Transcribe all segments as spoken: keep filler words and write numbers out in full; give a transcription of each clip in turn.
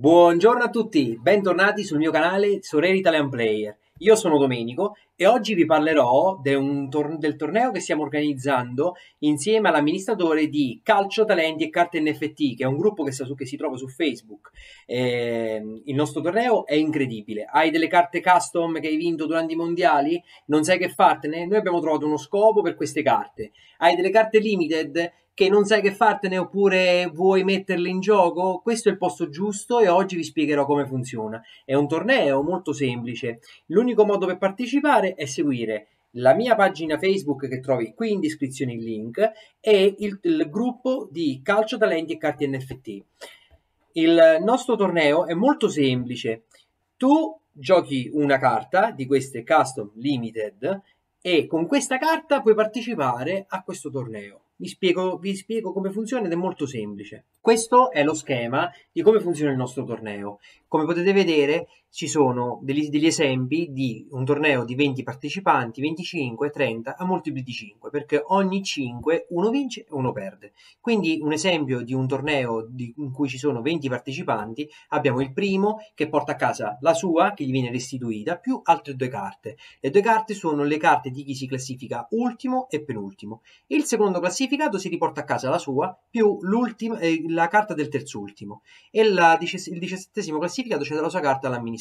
Buongiorno a tutti, bentornati sul mio canale Sorelle Italian Player. Io sono Domenico e oggi vi parlerò de un tor del torneo che stiamo organizzando insieme all'amministratore di Calcio Talenti e Carte N F T, che è un gruppo che, sta su, che si trova su Facebook. Eh, il nostro torneo è incredibile. Hai delle carte custom che hai vinto durante i mondiali? Non sai che fartene? Noi abbiamo trovato uno scopo per queste carte. Hai delle carte limited che non sai che fartene oppure vuoi metterle in gioco? Questo è il posto giusto e oggi vi spiegherò come funziona. È un torneo molto semplice. L'unico modo per partecipare è seguire la mia pagina Facebook che trovi qui in descrizione il link e il, il gruppo di Calcio Talenti e Carte N F T. Il nostro torneo è molto semplice. Tu giochi una carta di queste custom limited e con questa carta puoi partecipare a questo torneo. Vi spiego, vi spiego come funziona ed è molto semplice. Questo è lo schema di come funziona il nostro torneo. Come potete vedere ci sono degli, degli esempi di un torneo di venti partecipanti, venticinque, trenta a multipli di cinque, perché ogni cinque uno vince e uno perde. Quindi un esempio di un torneo di, in cui ci sono venti partecipanti, abbiamo il primo che porta a casa la sua, che gli viene restituita, più altre due carte. Le due carte sono le carte di chi si classifica ultimo e penultimo. Il secondo classificato si riporta a casa la sua, più l'ultima, eh, la carta del terzultimo. E la, il diciassettesimo classificato cede la sua carta all'amministratore.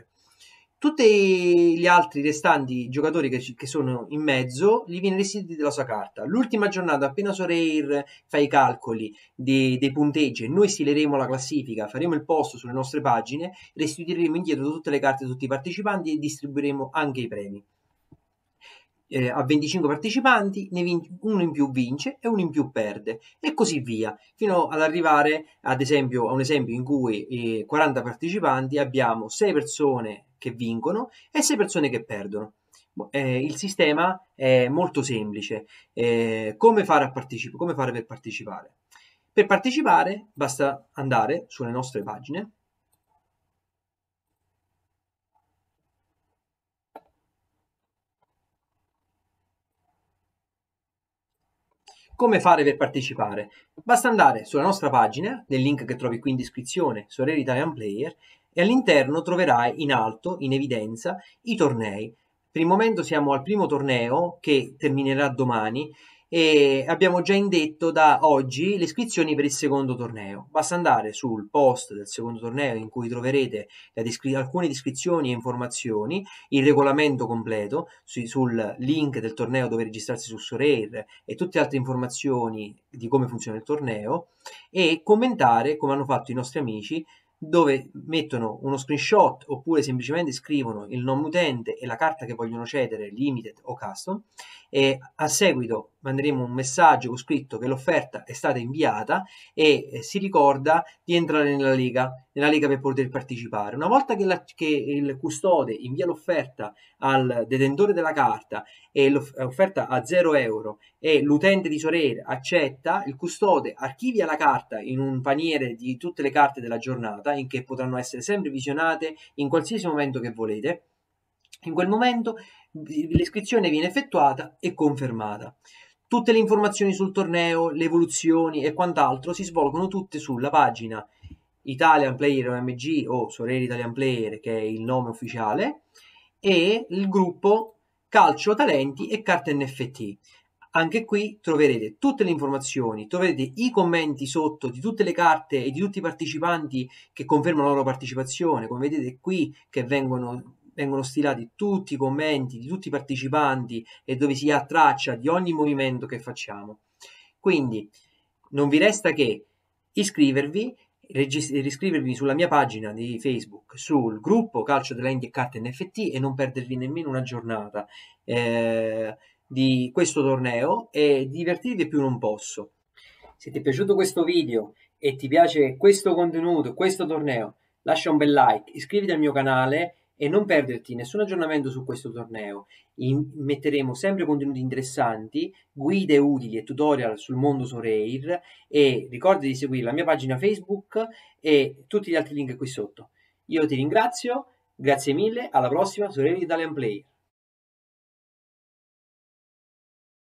Tutti gli altri restanti giocatori che, che sono in mezzo gli viene restituita la sua carta. L'ultima giornata, appena Sorare fa i calcoli dei, dei punteggi e noi stileremo la classifica, faremo il post sulle nostre pagine, restituiremo indietro tutte le carte di tutti i partecipanti e distribuiremo anche i premi. Eh, a venticinque partecipanti, ne uno in più vince e uno in più perde e così via, fino ad arrivare ad esempio a un esempio in cui eh, quaranta partecipanti abbiamo sei persone che vincono e sei persone che perdono. Eh, il sistema è molto semplice. Eh, come fare a partecipare? Come fare per partecipare? Per partecipare basta andare sulle nostre pagine. Come fare per partecipare? Basta andare sulla nostra pagina, nel link che trovi qui in descrizione, Sorelle Italian Player, e all'interno troverai in alto, in evidenza, i tornei. Per il momento siamo al primo torneo che terminerà domani e abbiamo già indetto da oggi le iscrizioni per il secondo torneo. Basta andare sul post del secondo torneo in cui troverete descri alcune descrizioni e informazioni, il regolamento completo su sul link del torneo dove registrarsi su Sorare e tutte altre informazioni di come funziona il torneo e commentare come hanno fatto i nostri amici dove mettono uno screenshot oppure semplicemente scrivono il nome utente e la carta che vogliono cedere, limited o custom, e a seguito manderemo un messaggio con scritto che l'offerta è stata inviata e eh, si ricorda di entrare nella lega, nella lega per poter partecipare. Una volta che, la, che il custode invia l'offerta al detentore della carta e l'offerta a zero euro e l'utente di Sorare accetta, il custode archivia la carta in un paniere di tutte le carte della giornata in che potranno essere sempre visionate in qualsiasi momento che volete. In quel momento l'iscrizione viene effettuata e confermata. Tutte le informazioni sul torneo, le evoluzioni e quant'altro si svolgono tutte sulla pagina Italian Player O M G o Sorare Italian Player, che è il nome ufficiale, e il gruppo Calcio Talenti e Carte N F T. Anche qui troverete tutte le informazioni, troverete i commenti sotto di tutte le carte e di tutti i partecipanti che confermano la loro partecipazione. Come vedete qui che vengono vengono stilati tutti i commenti di tutti i partecipanti e dove si ha traccia di ogni movimento che facciamo. Quindi non vi resta che iscrivervi, iscrivervi sulla mia pagina di Facebook, sul gruppo Calcio Talenti e Carte N F T e non perdervi nemmeno una giornata eh, di questo torneo e divertirvi più non posso. Se ti è piaciuto questo video e ti piace questo contenuto, questo torneo, lascia un bel like, iscriviti al mio canale e non perderti nessun aggiornamento su questo torneo. In, metteremo sempre contenuti interessanti, guide utili e tutorial sul mondo Sorare e ricorda di seguire la mia pagina Facebook e tutti gli altri link qui sotto. Io ti ringrazio, grazie mille, alla prossima, Sorare Italian Player.